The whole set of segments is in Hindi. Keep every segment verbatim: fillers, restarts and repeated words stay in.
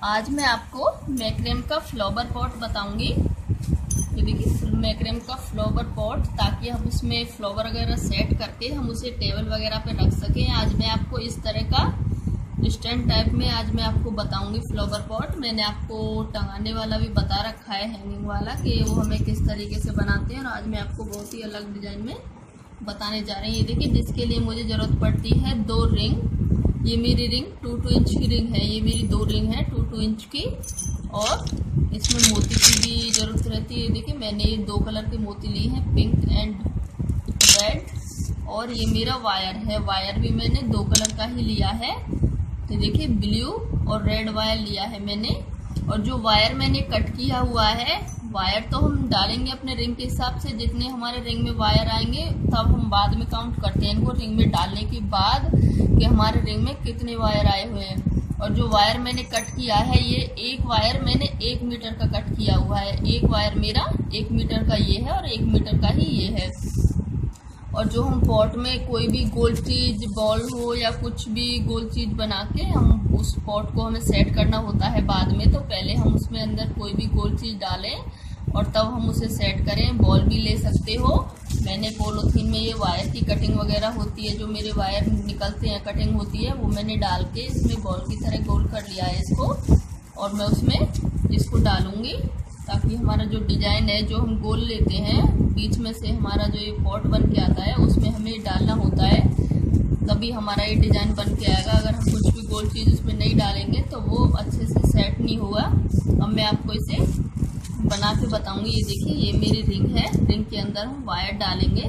आज मैं आपको मैक्रेम का फ्लावर पॉट बताऊंगी। ये देखिए मैक्रेम का फ्लावर पॉट, ताकि हम उसमें फ्लावर वगैरह सेट करके हम उसे टेबल वगैरह पे रख सकें। आज मैं आपको इस तरह का स्टैंड टाइप में आज मैं आपको बताऊंगी फ्लावर पॉट। मैंने आपको टंगाने वाला भी बता रखा है, हैंगिंग वाला, कि वो हमें किस तरीके से बनाते हैं। और आज मैं आपको बहुत ही अलग डिजाइन में बताने जा रही हूँ। ये देखिए, जिसके लिए मुझे जरूरत पड़ती है दो रिंग। ये मेरी रिंग टू टू इंच की रिंग है। ये मेरी दो रिंग है टू टू इंच की, और इसमें मोती की भी जरूरत रहती है। देखिए मैंने ये दो कलर के मोती लिए हैं, पिंक एंड रेड। और ये मेरा वायर है, वायर भी मैंने दो कलर का ही लिया है। तो देखिए ब्लू और रेड वायर लिया है मैंने। और जो वायर मैंने कट किया हुआ है, वायर तो हम डालेंगे अपने रिंग के हिसाब से। जितने हमारे रिंग में वायर आएंगे तब हम बाद में काउंट करते हैं इनको रिंग में डालने के बाद, कि हमारे रिंग में कितने वायर आए हुए हैं। और जो वायर मैंने कट किया है, ये एक वायर मैंने एक मीटर का कट किया हुआ है। एक वायर मेरा एक मीटर का ये है और एक मीटर का ही ये है। और जो हम पॉट में कोई भी गोल चीज, बॉल हो या कुछ भी गोल चीज बना के हम उस पॉट को हमें सेट करना होता है बाद में। तो पहले हम उसमें अंदर कोई भी गोल चीज डालें और तब हम उसे सेट करें। बॉल भी ले सकते हो। मैंने पॉलीथीन में ये वायर की कटिंग वगैरह होती है, जो मेरे वायर निकलते हैं, कटिंग होती है, वो मैंने डाल के इसमें बॉल की तरह गोल कर लिया है इसको। और मैं उसमें इसको डालूंगी, ताकि हमारा जो डिजाइन है, जो हम गोल लेते हैं बीच में से, हमारा जो ये पॉट बन के आता है उसमें हमें डालना होता है, तभी हमारा ये डिजाइन बन के आएगा। अगर हम कुछ भी गोल चीज उसमें नहीं डालेंगे तो वो अच्छे से सेट नहीं होगा। अब मैं आपको इसे बना के बताऊंगी। ये देखिए, ये मेरी रिंग है, रिंग के अंदर हम वायर डालेंगे।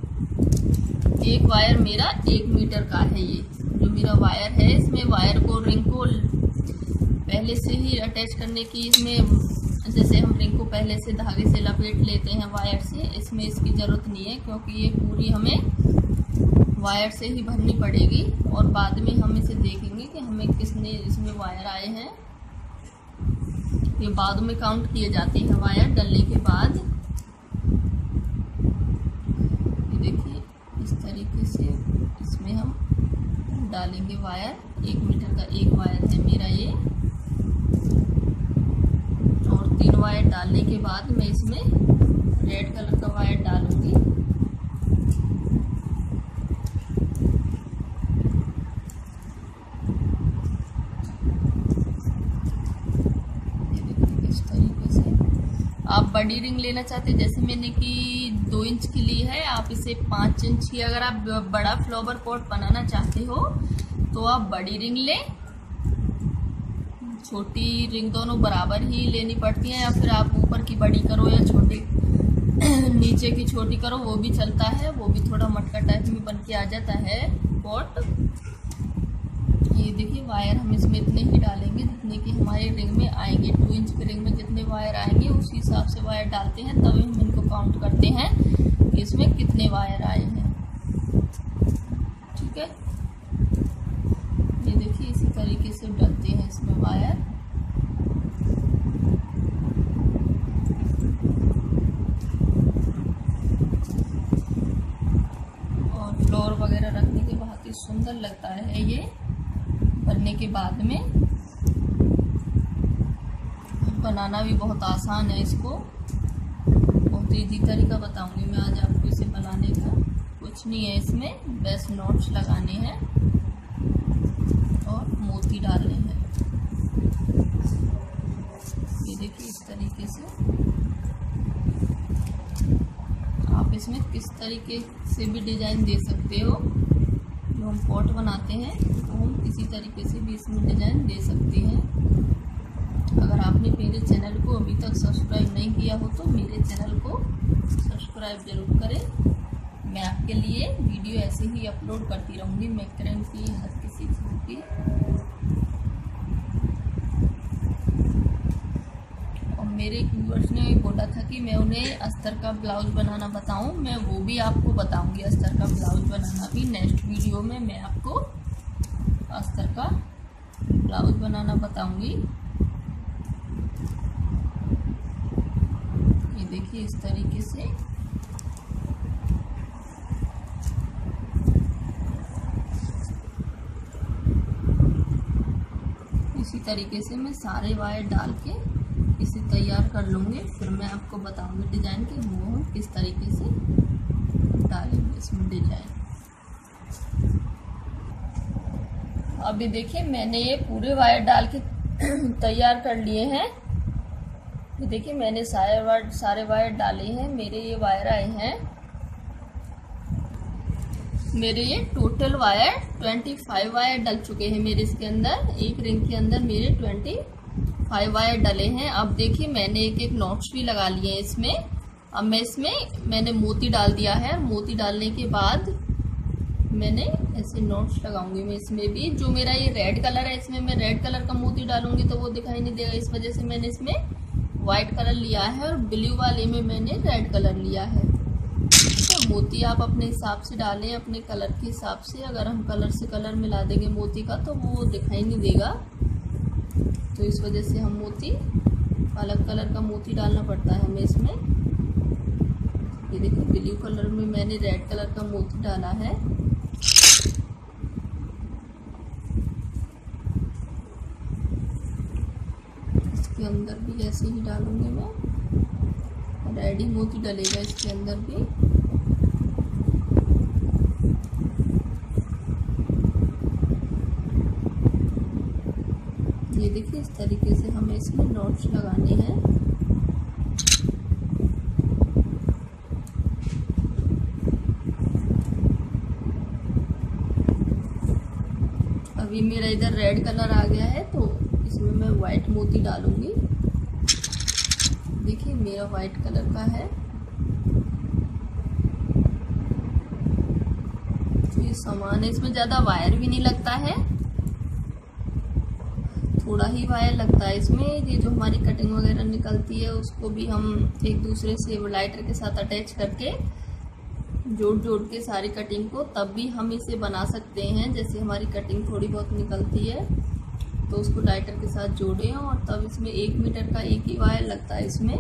एक वायर मेरा एक मीटर का है। ये जो मेरा वायर है, इसमें वायर को, रिंग को पहले से ही अटैच करने की, इसमें जैसे हम रिंग को पहले से धागे से लपेट लेते हैं वायर से, इसमें इसकी जरूरत नहीं है, क्योंकि ये पूरी हमें वायर से ही भरनी पड़ेगी। और बाद में हम इसे देखेंगे कि हमें किसने इसमें वायर आए हैं। ये बाद में काउंट किए जाते हैं वायर डलने के बाद। ये देखिए इस तरीके से इसमें हम डालेंगे वायर। एक मीटर का एक वायर है मेरा ये। और तीन वायर डालने के बाद मैं इसमें रेड कलर का वायर डालूंगी। आप बड़ी रिंग लेना चाहते हैं, जैसे मैंने कि दो इंच की ली है, आप इसे पाँच इंच की, अगर आप बड़ा फ्लावर पॉट बनाना चाहते हो तो आप बड़ी रिंग लें। छोटी रिंग दोनों बराबर ही लेनी पड़ती हैं, या फिर आप ऊपर की बड़ी करो या छोटी नीचे की छोटी करो, वो भी चलता है। वो भी थोड़ा मटका टाइप में बन के आ जाता है पॉट। ये देखिए वायर हम इसमें इतने ही डालेंगे जितने कि हमारे रिंग में आएंगे। टू इंच की रिंग में जितने वायर आएंगे उसी हिसाब से वायर डालते हैं, तभी हम इनको काउंट करते हैं कि इसमें कितने वायर आए हैं। ठीक है, ये देखिए इसी तरीके से डालते हैं इसमें वायर। और फ्लोर वगैरह रखने के बहुत ही सुंदर लगता है ये बनने के बाद में। बनाना भी बहुत आसान है, इसको बहुत इजी तरीका बताऊंगी मैं आज आपको इसे बनाने का। कुछ नहीं है इसमें, बस नॉट्स लगाने हैं और मोती डालने हैं। ये देखिए इस तरीके से आप इसमें किस तरीके से भी डिजाइन दे सकते हो। जो हम पॉट बनाते हैं तो हम किसी तरीके से भी इसमें डिजाइन दे सकते हैं। अगर आपने मेरे चैनल को अभी तक सब्सक्राइब नहीं किया हो तो मेरे चैनल को सब्सक्राइब जरूर करें। मैं आपके लिए वीडियो ऐसे ही अपलोड करती रहूँगी, मैक्रेम की, हर किसी चीज़ की। और मेरे व्यूअर्स ने बोला था कि मैं उन्हें अस्तर का ब्लाउज बनाना बताऊं। मैं वो भी आपको बताऊंगी, अस्तर का ब्लाउज बनाना भी। नेक्स्ट वीडियो में मैं आपको अस्तर का ब्लाउज बनाना बताऊंगी। ये देखिए इस तरीके से इसी तरीके से मैं सारे वायर डाल के इसे तैयार कर लूँगी। फिर मैं आपको बताऊंगी डिज़ाइन के वो हम किस तरीके से डालेंगे इसमें डिज़ाइन। अभी देखिए मैंने ये पूरे वायर डाल के तैयार कर लिए हैं। ये देखिए मैंने सारे वायर सारे वायर डाले हैं। मेरे ये वायर आए हैं, मेरे ये टोटल वायर पच्चीस वायर डल चुके हैं मेरे इसके अंदर। एक रिंग के अंदर मेरे पच्चीस वायर डले हैं। अब देखिए मैंने एक एक नॉट्स भी लगा लिए हैं इसमें। अब मैं इसमें मैंने मोती डाल दिया है। मोती डालने के बाद मैंने ऐसे नॉट्स लगाऊंगी मैं इसमें भी। जो मेरा ये रेड कलर है इसमें मैं रेड कलर का मोती डालूंगी तो वो दिखाई नहीं देगा, इस वजह से मैंने इसमें व्हाइट कलर लिया है और ब्लू वाले में मैंने रेड कलर लिया है। तो मोती आप अपने हिसाब से डालें, अपने कलर के हिसाब से। अगर हम कलर से कलर मिला देंगे मोती का तो वो दिखाई नहीं देगा, तो इस वजह से हम मोती अलग कलर का मोती डालना पड़ता है हमें इसमें। ये देखो ब्लू कलर में मैंने रेड कलर का मोती डाला है। इसके अंदर भी ऐसे ही डालूंगी मैं, रेडी मोती डलेगा इसके अंदर भी। ये देखिए इस तरीके से हमें इसमें नॉट्स लगाने हैं। अभी मेरा इधर रेड कलर आ गया है तो इसमें मैं व्हाइट मोती डालूंगी। देखिए मेरा व्हाइट कलर का है। तो ये सामान है, इसमें ज्यादा वायर भी नहीं लगता है, थोड़ा ही वायर लगता है इसमें। ये जो हमारी कटिंग वगैरह निकलती है उसको भी हम एक दूसरे से लाइटर के साथ अटैच करके जोड़ जोड़ के सारी कटिंग को तब भी हम इसे बना सकते हैं। जैसे हमारी कटिंग थोड़ी बहुत निकलती है तो उसको लाइटर के साथ जोड़ें और तब इसमें एक मीटर का एक ही वायर लगता है इसमें।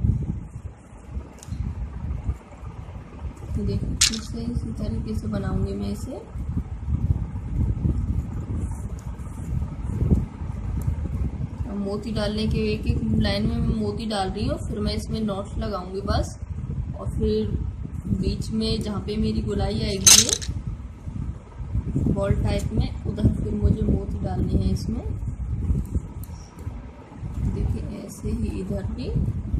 तो देखिए फिर से इसी तरीके से बनाऊंगी मैं इसे। मोती डालने के एक एक लाइन में मैं मोती डाल रही हूँ, फिर मैं इसमें नॉट्स लगाऊंगी बस। और फिर बीच में जहाँ पे मेरी गोलाई आएगी बॉल टाइप में, उधर फिर मुझे मोती डालने हैं इसमें। देखिए ऐसे ही इधर भी।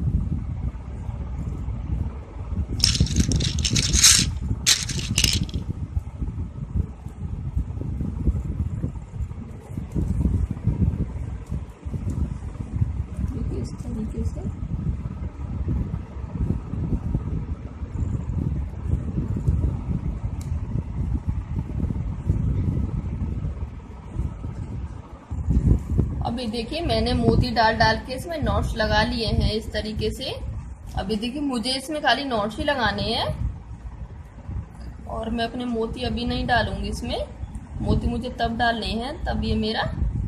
देखिए इस तरीके से। अभी देखिए मैंने मोती डाल डाल के इसमें नॉट्स लगा लिए हैं इस तरीके से। अभी देखिए मुझे इसमें खाली नॉट्स ही लगाने हैं और मैं अपने मोती अभी नहीं डालूंगी इसमें। मोती मुझे तब डालने हैं तब ये मेरा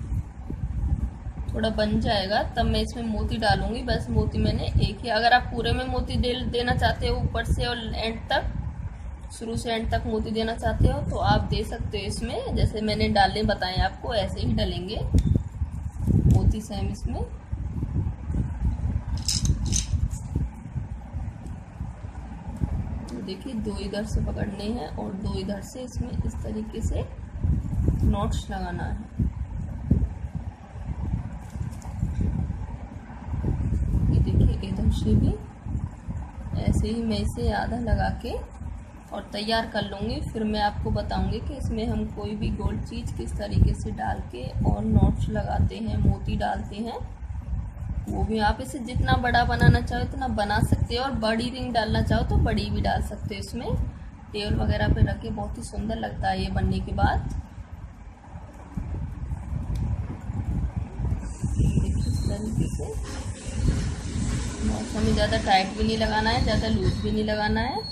थोड़ा बन जाएगा, तब मैं इसमें मोती डालूंगी। बस मोती मैंने एक ही। अगर आप पूरे में मोती दे देना चाहते हो ऊपर से और एंड तक, शुरू से एंड तक मोती देना चाहते हो तो आप दे सकते हो इसमें। जैसे मैंने डालने बताए आपको ऐसे ही डालेंगे मोती सेम इसमें। तो देखिए दो इधर से पकड़ने हैं और दो इधर से इसमें इस तरीके से नॉट्स लगाना है। ये देखिए इधर से भी ऐसे ही मैं इसे आधा लगा के और तैयार कर लूँगी। फिर मैं आपको बताऊंगी कि इसमें हम कोई भी गोल्ड चीज़ किस तरीके से डाल के और नॉट्स लगाते हैं, मोती डालते हैं। वो भी आप इसे जितना बड़ा बनाना चाहो इतना बना सकते हो और बड़ी रिंग डालना चाहो तो बड़ी भी डाल सकते हो। इसमें टेबल वगैरह पे रख के बहुत ही सुंदर लगता है ये बनने के बाद। इस तरीके से हमें ज़्यादा टाइट भी नहीं लगाना है, ज़्यादा लूज भी नहीं लगाना है।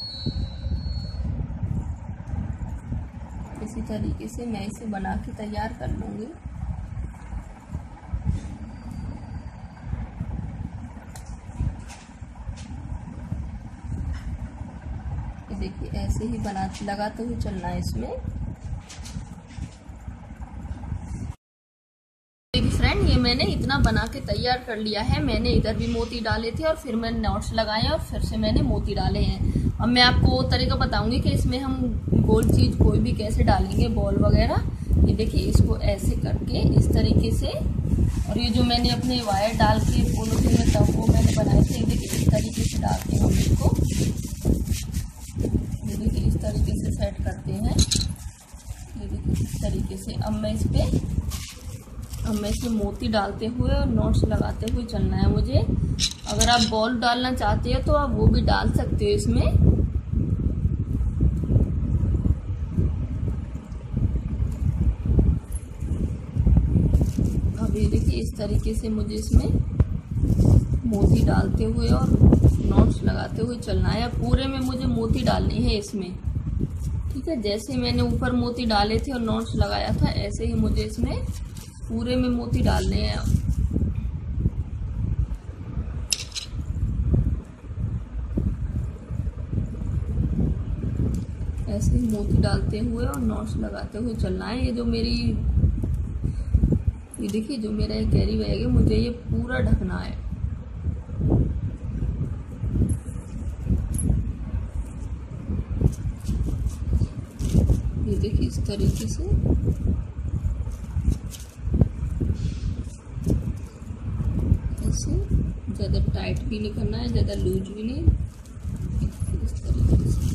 इसी तरीके से मैं इसे बना के तैयार कर लूँगी। देखिए ऐसे ही बना लगाते हुए चलना है इसमें। देखिए फ्रेंड ये मैंने इतना बना के तैयार कर लिया है। मैंने इधर भी मोती डाले थे और फिर मैंने नॉट्स लगाए और फिर से मैंने मोती डाले हैं। अब मैं आपको वो तरीका बताऊंगी कि इसमें हम गोल चीज कोई भी कैसे डालेंगे, बॉल वगैरह। ये देखिए, इसको ऐसे करके इस तरीके से, और ये जो मैंने अपने वायर डाल के पॉलीथीन में तब वो मैंने बनाए थे, देखिए इस तरीके से डालते हैं हम इसको। ये देखिए इस तरीके से सेट करते हैं। ये देखिए इस तरीके से। अब मैं इस पे अब मैं इसमें मोती डालते हुए और नॉट्स लगाते हुए चलना है मुझे। अगर आप बॉल डालना चाहते हो तो आप वो भी डाल सकते हो इसमें। अब ये देखिए इस तरीके से मुझे इसमें मोती डालते हुए और नॉट्स लगाते हुए चलना है। पूरे में मुझे मोती डालने हैं इसमें, ठीक है। जैसे मैंने ऊपर मोती डाले थे और नॉट्स लगाया था, ऐसे ही मुझे इसमें पूरे में मोती डालने हैं। ऐसे ही मोती डालते हुए और नॉट्स लगाते हुए चलना है। ये जो मेरी ये देखिए जो मेरा ये कैरी बैग है, मुझे ये पूरा ढकना है। ये देखिए इस तरीके से। ऐसे ज़्यादा टाइट भी नहीं करना है, ज़्यादा लूज भी नहीं, इस तरीके से।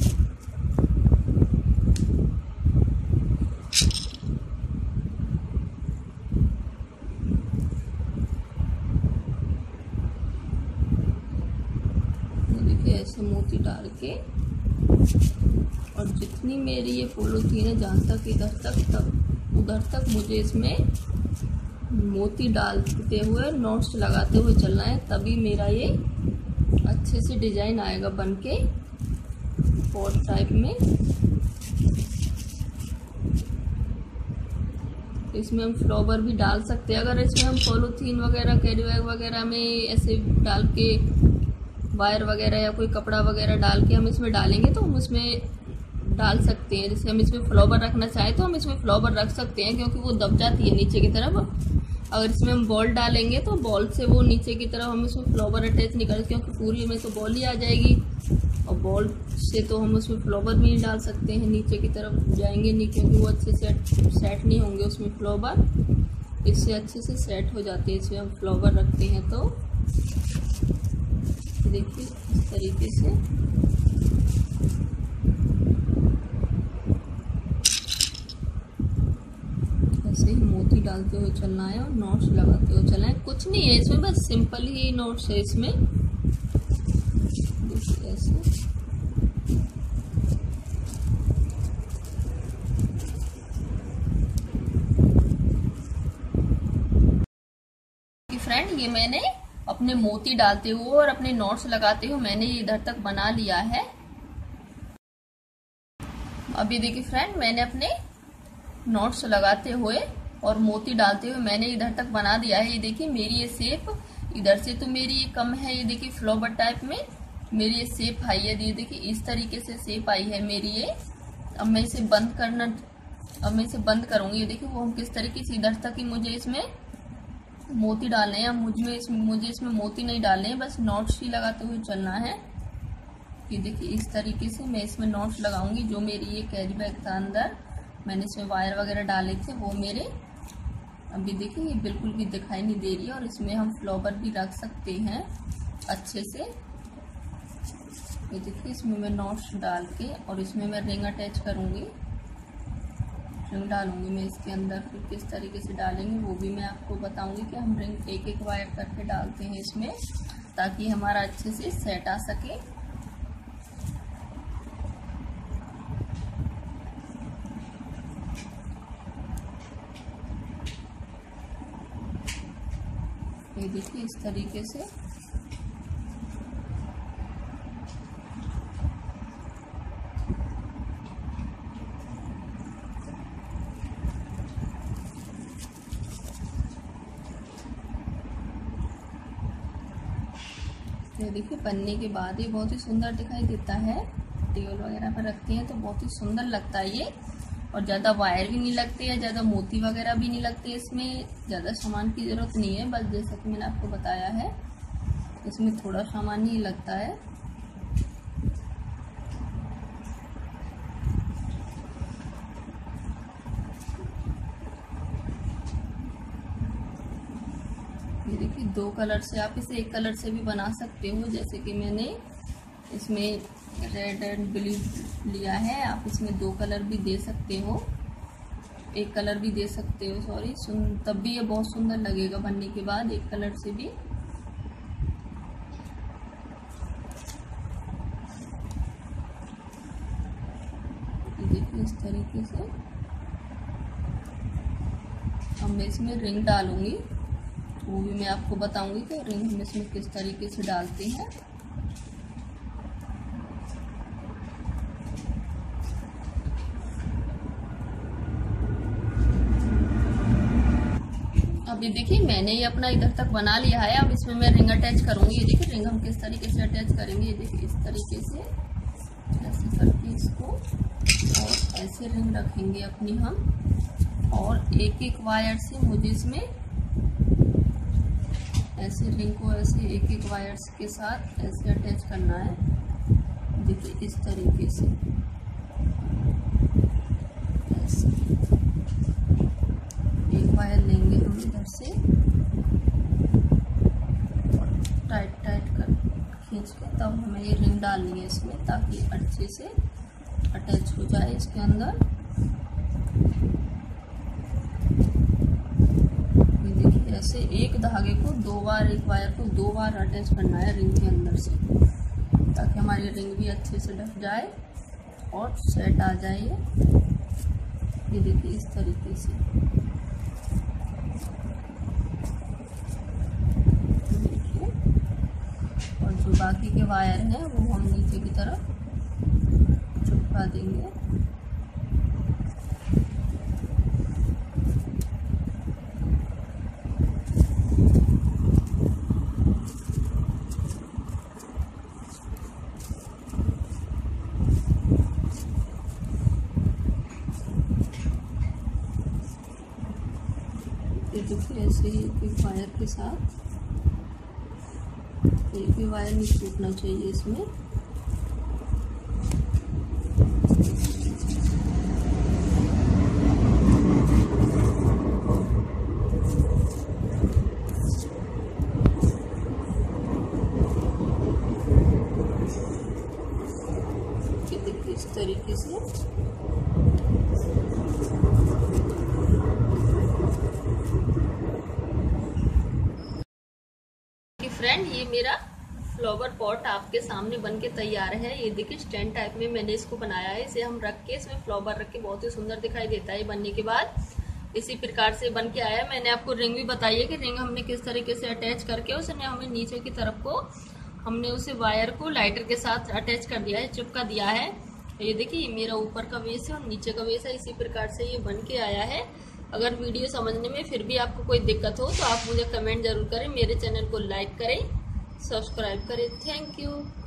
देखिए ऐसे मोती डाल के, और जितनी मेरी ये पॉलीथीन है जहाँ तक इधर तक तक उधर तक मुझे इसमें मोती डालते हुए नॉट्स लगाते हुए चलना है, तभी मेरा ये अच्छे से डिजाइन आएगा बनके पॉट टाइप में। इसमें हम फ्लावर भी डाल सकते हैं। अगर इसमें हम पॉलीथीन वगैरह, कैरी बैग वगैरह में ऐसे डाल के वायर वगैरह या कोई कपड़ा वगैरह डाल के हम इसमें डालेंगे तो हम इसमें डाल सकते हैं। जैसे हम इसमें फ्लावर रखना चाहें तो हम इसमें फ्लावर रख सकते हैं, क्योंकि वो दब जाती है नीचे की तरफ। अगर इसमें हम बॉल डालेंगे तो बॉल से वो नीचे की तरफ हम इसमें फ्लावर अटैच नहीं करते, क्योंकि पूरी में तो बॉल ही आ जाएगी, और बॉल से तो हम उसमें फ्लावर भी नहीं डाल सकते हैं, नीचे की तरफ जाएंगे नहीं, क्योंकि वो अच्छे से सेट नहीं होंगे उसमें फ्लावर। इससे अच्छे से सेट हो जाते हैं इसमें हम फ्लावर रखते हैं तो। देखिए इस तरीके से। ऐसे ही मोती डालते हुए चलना है और नॉट्स लगाते हुए चलना है। कुछ नहीं है इसमें, बस सिंपल ही नॉट्स है इसमें। देखिए ऐसे। फ्रेंड, ये मैंने अपने मोती डालते हुए और अपने नॉट्स लगाते हुए मैंने ये इधर तक बना लिया है। अभी देखिए फ्रेंड, मैंने अपने नॉट्स लगाते हुए और मोती डालते हुए मैंने इधर तक बना दिया है। ये देखिए मेरी ये शेप, इधर से तो मेरी ये कम है, ये देखिए फ्लावर टाइप में मेरी ये शेप आई है। ये देखिए इस तरीके से शेप आई है मेरी ये। अब मैं इसे बंद करना अब मैं इसे बंद करूंगी। ये देखिए वो हम किस तरीके से, इधर तक ही मुझे इसमें मोती डालने हैं। मुझ में इसमें मुझे इसमें मोती नहीं डालने हैं, बस नॉट्स ही लगाते हुए चलना है। ये देखिए इस तरीके से मैं इसमें नॉट्स लगाऊंगी। जो मेरी ये कैरी बैग था अंदर मैंने इसमें वायर वगैरह डाले थे वो मेरे, अभी देखिए ये बिल्कुल भी दिखाई नहीं दे रही है। और इसमें हम फ्लावर भी रख सकते हैं अच्छे से। ये देखिए इसमें मैं नॉट्स डाल के और इसमें मैं रिंग अटैच करूंगी, रिंग डालूंगी मैं इसके अंदर। फिर किस तरीके से डालेंगे वो भी मैं आपको बताऊंगी कि हम रिंग एक एक वायर करके डालते हैं इसमें, ताकि हमारा अच्छे से सेट आ सके। ये देखिए इस तरीके से। ये देखिए बनने के बाद ये बहुत ही सुंदर दिखाई देता है। टेबल वगैरह पर रखते हैं तो बहुत ही सुंदर लगता है ये। और ज़्यादा वायर भी नहीं लगते है, ज़्यादा मोती वगैरह भी नहीं लगते। इसमें ज़्यादा सामान की ज़रूरत नहीं है, बस जैसा कि मैंने आपको बताया है इसमें थोड़ा सामान ही लगता है। ये देखिए दो कलर से, आप इसे एक कलर से भी बना सकते हो, जैसे कि मैंने इसमें रेड एंड ब्लू लिया है। आप इसमें दो कलर भी दे सकते हो, एक कलर भी दे सकते हो सॉरी सुन तब भी ये बहुत सुंदर लगेगा बनने के बाद एक कलर से भी। देखिए इस तरीके से अब मैं इसमें रिंग डालूंगी, वो भी मैं आपको बताऊंगी कि रिंग हम इसमें किस तरीके से डालते हैं। अब ये देखिए मैंने ये अपना इधर तक बना लिया है। अब इसमें मैं रिंग अटैच करूंगी। ये देखिए रिंग हम किस तरीके से अटैच करेंगे। ये देखिए इस तरीके से ऐसे करके इसको, और ऐसे रिंग रखेंगे अपनी हम, और एक एक वायर से मुझे इसमें ऐसे रिंग को ऐसे एक एक वायर्स के साथ ऐसे अटैच करना है। देखिए इस तरीके से ऐसे एक वायर लेंगे हम इधर से और टाइट टाइट कर खींच के तब हमें ये रिंग डालनी है इसमें, ताकि अच्छे से अटैच हो जाए इसके अंदर। ये देखिए ऐसे एक धागे को दो बार, एक वायर को दो बार अटैच करना है रिंग के अंदर से, ताकि हमारी रिंग भी अच्छे से ढक जाए और सेट आ जाए। ये देखिए इस तरीके से देखिए, और जो बाकी के वायर हैं वो हम नीचे की तरफ चिपका देंगे। ये देखिए ऐसे ही एक एक वायर के साथ, एक भी वायर नहीं छूटना चाहिए इसमें। ये देखिए इस तरीके से फ्रेंड, ये मेरा फ्लावर पॉट आपके सामने बन के तैयार है। ये देखिए स्टैंड टाइप में मैंने इसको बनाया है। इसे हम रख के, इसमें फ्लावर रख के बहुत ही सुंदर दिखाई देता है बनने के बाद। इसी प्रकार से बन के आया। मैंने आपको रिंग भी बताई है कि रिंग हमने किस तरीके से अटैच करके उसने हमें नीचे की तरफ को हमने उसे वायर को लाइटर के साथ अटैच कर दिया है, चिपका दिया है। ये देखिए ये मेरा ऊपर का बेस है और नीचे का बेस है। इसी प्रकार से ये बन के आया है। अगर वीडियो समझने में फिर भी आपको कोई दिक्कत हो तो आप मुझे कमेंट जरूर करें। मेरे चैनल को लाइक करें, सब्सक्राइब करें। Thank you.